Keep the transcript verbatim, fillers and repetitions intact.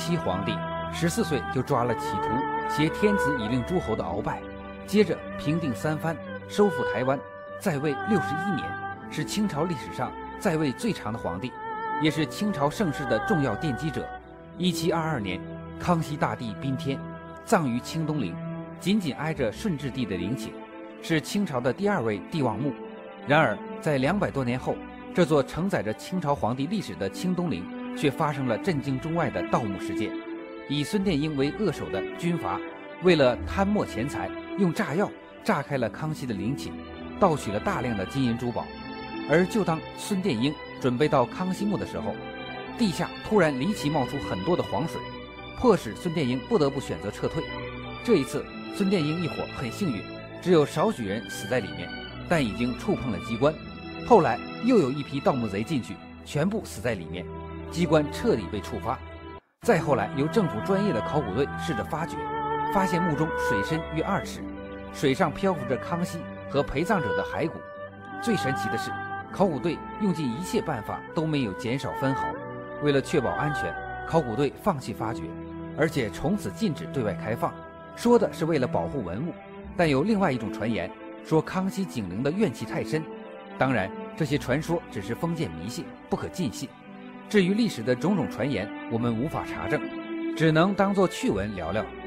七皇帝，十四岁就抓了企图挟天子以令诸侯的鳌拜，接着平定三藩，收复台湾，在位六十一年，是清朝历史上在位最长的皇帝，也是清朝盛世的重要奠基者。一七二二年，康熙大帝宾天，葬于清东陵，紧紧挨着顺治帝的陵寝，是清朝的第二位帝王墓。然而，在两百多年后，这座承载着清朝皇帝历史的清东陵却发生了震惊中外的盗墓事件。以孙殿英为扼守的军阀，为了贪墨钱财，用炸药炸开了康熙的陵寝，盗取了大量的金银珠宝。而就当孙殿英准备到康熙墓的时候，地下突然离奇冒出很多的黄水，迫使孙殿英不得不选择撤退。这一次，孙殿英一伙很幸运，只有少许人死在里面，但已经触碰了机关。后来又有一批盗墓贼进去，全部死在里面，机关彻底被触发。再后来，由政府专业的考古队试着发掘，发现墓中水深约二尺，水上漂浮着康熙和陪葬者的骸骨。最神奇的是，考古队用尽一切办法都没有减少分毫。为了确保安全，考古队放弃发掘，而且从此禁止对外开放，说的是为了保护文物。但有另外一种传言说康熙警陵的怨气太深，当然这些传说只是封建迷信，不可尽信。至于历史的种种传言，我们无法查证，只能当作趣闻聊聊。